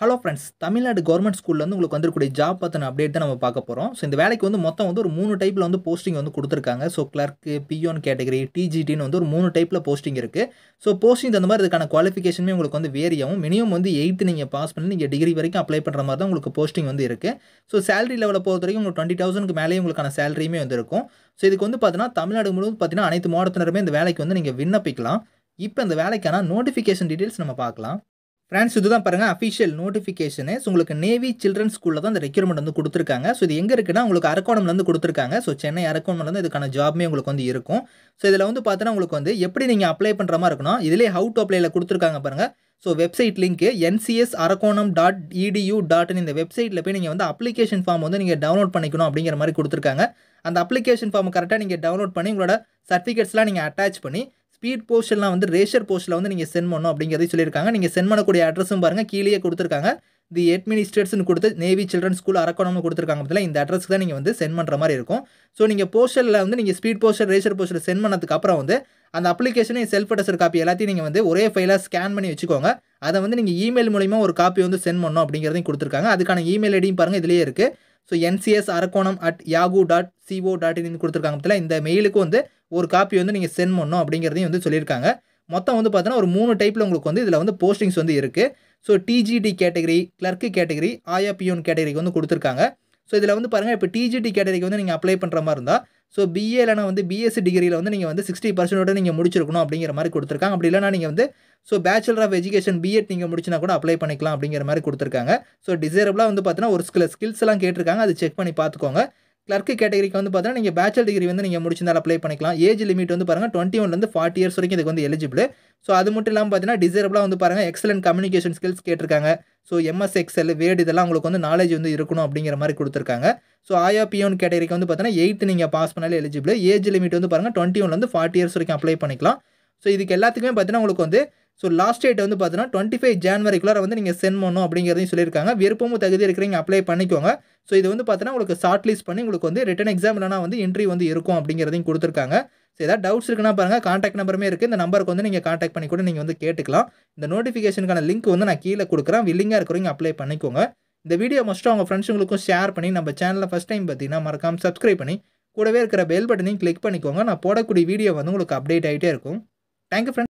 Hello friends, Tamil Nadu government ஸ்கூல்லேருந்து உங்களுக்கு வந்துருக்கூடிய job பற்றின அப்டேட் தான் நம்ம பார்க்க போகிறோம். ஸோ இந்த வேலைக்கு வந்து மொத்தம் வந்து ஒரு 3 டைப்பில் வந்து போஸ்டிங் வந்து கொடுத்துருக்காங்க. ஸோ கிளர்க்கு, பியோன் கேட்டகரி, டிஜிடின்னு வந்து ஒரு 3 டைப்பில் போஸ்டிங் இருக்குது. ஸோ போஸ்டிங் தகுந்த மாதிரி இதுக்கான குவாலிஃபிகேஷனுமே உங்களுக்கு வந்து வேரி ஆகும். மினிமம் வந்து 8th நீங்கள் பாஸ் பண்ணி நீங்கள் டிகிரி வரைக்கும் அப்ளை பண்ணுற மாதிரி தான் உங்களுக்கு போஸ்டிங் வந்து இருக்குது. ஸோ சேலரி லெவலை பொறுத்த வரைக்கும் உங்களுக்கு 20,000க்கு மேலேயே உங்களுக்கான சேலரியுமே வந்து இருக்கும். ஸோ இதுக்கு வந்து பார்த்தீங்கன்னா தமிழ்நாடு முழுவதும் பார்த்தீங்கன்னா அனைத்து மாவட்டத்தினருமே இந்த வேலைக்கு வந்து நீங்கள் விண்ணப்பிக்கலாம். இப்போ இந்த வேலைக்கான நோட்டிஃபிகேஷன் டீட்டெயில்ஸ் நம்ம பார்க்கலாம். ஃப்ரெண்ட்ஸ், இதுதான் பாருங்கள் அஃபிஷியல் நோட்டிஃபிகேஷனு. ஸோ உங்களுக்கு நேவி சில்ட்ரன் ஸ்கூலில் தான் இந்த ரெக்யூர்மெண்ட் வந்து கொடுத்துருக்காங்க. ஸோ இது எங்கே இருக்குன்னா உங்களுக்கு அரக்கோணம்லேருந்து கொடுத்துருக்காங்க. ஸோ சென்னை அரக்கோணம்லேருந்து இதுக்கான ஜாப்மே உங்களுக்கு வந்து இருக்கும். ஸோ இதில் வந்து பார்த்தீங்கன்னா உங்களுக்கு வந்து எப்படி நீங்கள் அப்ளை பண்ணுற மாதிரி இருக்கணும். இதிலே ஹவு டு அப்ளைல கொடுத்துருக்காங்க பாருங்கள். ஸோ வெப்சைட் லிங்க் ncsarakonam.edu.in இந்த வெப்சைட்டில் போய் நீங்கள் வந்து அப்ளிகேஷன் ஃபார்ம் வந்து நீங்கள் டவுன்லோட் பண்ணிக்கணும் அப்படிங்கிற மாதிரி கொடுத்துருக்காங்க. அந்த அப்ளிகேஷன் ஃபார்ம் கரெக்டாக நீங்கள் டவுன்லோட் பண்ணி உங்களோட சர்டிஃபிகேட்ஸ்லாம் நீங்கள் அட்டாச் பண்ணி ஸ்பீட் போஸ்ட்லாம் வந்து ரேஷர் போஸ்ட்டில் வந்து நீங்கள் சென்ட் பண்ணணும் அப்படிங்கிறதையும் சொல்லியிருக்காங்க. நீங்கள் சென்ட் பண்ணக்கூடிய அட்ரஸும் பாருங்கள் கீழே கொடுத்துருக்காங்க. தி அட்மினிஸ்ட்ரேட்ஸ்னு கொடுத்து நேவி சில்ட்ரன் ஸ்கூல் அரக்கோணம்னு கொடுத்துருக்காங்க. பற்றில இந்த அட்ரஸ்க்கு தான் நீங்கள் வந்து சென்ட் பண்ணுற மாதிரி இருக்கும். ஸோ நீங்கள் போஸ்டலில் வந்து நீங்கள் ஸ்பீட் போஸ்டர் ரேஷர் போஸ்டர் சென்ட் பண்ணதுக்கு அப்புறம் வந்து அந்த அப்ளிகேஷனை செல்ஃப் அட்டஸ்டட் காப்பி எல்லாத்தையும் நீங்கள் வந்து ஒரே ஃபைலாக ஸ்கேன் பண்ணி வச்சுக்கோங்க. அதை வந்து நீங்கள் இமெயில் மூலிமா ஒரு காப்பி வந்து சென்ட் பண்ணணும் அப்படிங்கிறதையும் கொடுத்துருக்காங்க. அதுக்கான இமெயில் ஐடியும் பாருங்கள் இதிலேயே இருக்குது. ஸோ ncsarakonam@yahoo.co.in கொடுத்துருக்காங்க. பற்றில இந்த மெயிலுக்கு வந்து ஒரு காப்பி வந்து நீங்கள் சென்ட் பண்ணணும் அப்படிங்கிறதையும் வந்து சொல்லியிருக்காங்க. மொத்தம் வந்து பார்த்தீங்கன்னா ஒரு 3 டைப்பில் உங்களுக்கு வந்து இதில் வந்து போஸ்டிங்ஸ் வந்து இருக்குது. So TGT category, clerk category, ஆயா பியோன் கேட்டகரிக்கு வந்து கொடுத்துருக்காங்க. ஸோ இதில் வந்து பாருங்கள் இப்போ டிஜிடி கேட்டகரிக்கு வந்து நீங்கள் அப்ளை பண்ணுற மாதிரி இருந்தால் ஸோ பிஏ இல்லைனா வந்து பிஎஸ்சி டிகிரியில் வந்து நீங்கள் வந்து 60% நீங்கள் முடிச்சிருக்கணும் அப்படிங்கிற மாதிரி கொடுத்துருக்காங்க. அப்படி இல்லைனா நீங்கள் வந்து so bachelor of education B Ed நீங்கள் முடிச்சினா கூட அப்ளை பண்ணிக்கலாம் அப்படிங்கிற மாதிரி கொடுத்துருக்காங்க. ஸோ டிசைரபிளாக வந்து பார்த்தீங்கன்னா ஒரு சில ஸ்கில்ஸ் எல்லாம் கேட்டிருக்காங்க. அது செக் பண்ணி பார்த்துக்கோங்க. கிளர்க்கு கேட்டகரிக்கு வந்து பார்த்தீங்கன்னா நீங்கள் பேச்சுலர் டிகிரி வந்து நீங்கள் முடிச்சிருந்தால் அப்ளை பண்ணிக்கலாம். ஏஜ் லிமிட் வந்து பாருங்கள் 21 40 இயர்ஸ் வரைக்கும் இதுக்கு வந்து எலிஜிபிள். ஸோ அது மட்டும் இல்லாமல் பார்த்தீங்கன்னா டிசைரபிளாக வந்து பாருங்கள் எக்ஸலன்ட் கம்யூனிகேஷன் ஸ்கில்ஸ் கேட்டிருக்காங்க. ஸோ எம்எஸ் எக்ஸல், வேர்டு இதெல்லாம் உங்களுக்கு வந்து நாலேஜ் வந்து இருக்கணும் அப்படிங்கிற மாதிரி கொடுத்துருக்காங்க. ஸோ ஆயா பியோன் கேட்டகரிக்கு வந்து பார்த்தீங்கன்னா 8th நீங்கள் பாஸ் பண்ணாலே எலிஜிபிள். ஏஜ் லிமிட் வந்து பாருங்கள் 21 40 இயர்ஸ் வரைக்கும் அப்ளை பண்ணிக்கலாம். ஸோ இதுக்கு எல்லாத்துக்குமே பார்த்தீங்கன்னா உங்களுக்கு வந்து ஸோ லாஸ்ட் டேட் வந்து பார்த்தீங்கன்னா 25 ஜான்வரிக்குள்ளார வந்து நீங்கள் சென்ட் பண்ணணும் அப்படிங்கிறதையும் சொல்லியிருக்காங்க. விருப்பமும் தகுதி இருக்கிறீங்க அப்ளை பண்ணிக்கோங்க. ஸோ இது வந்து பார்த்தீங்கன்னா உங்களுக்கு ஷார்ட் லிஸ்ட் பண்ணி உங்களுக்கு வந்து ரிட்டன் எக்ஸாம் இல்லைனா வந்து இன்டர்வியூ வந்து இருக்கும் அப்படிங்கிறதையும் கொடுத்துருக்காங்க. ஸோ ஏதாவது டவுட்ஸ் இருக்குன்னா பாருங்கள் கான்டாக்ட் நம்பருமே இருக்குது. இந்த நம்பருக்கு வந்து நீங்கள் கான்டாக்ட் பண்ணி கூட நீங்கள் வந்து கேட்டுக்கலாம். இந்த நோட்டிஃபிகேஷனுக்கான லிங்க் வந்து நான் கீழே கொடுக்குறேன். வில்லிங்காக இருக்கிறவங்க அப்ளை பண்ணிக்கோங்க. இந்த வீடியோ மஸ்ட்டாக உங்கள் ஃப்ரெண்ட்ஸுங்களுக்கும் ஷேர் பண்ணி நம்ம சேனலில் ஃபஸ்ட் டைம் பார்த்தீங்கன்னா மறக்காமல் சப்ஸ்கிரைப் பண்ணி கூடவே இருக்கிற பெல் பட்டனையும் கிளிக் பண்ணிக்கோங்க. நான் போடக்கூடிய வீடியோ வந்து உங்களுக்கு அப்டேட் ஆகிட்டே இருக்கும். Thank you friends.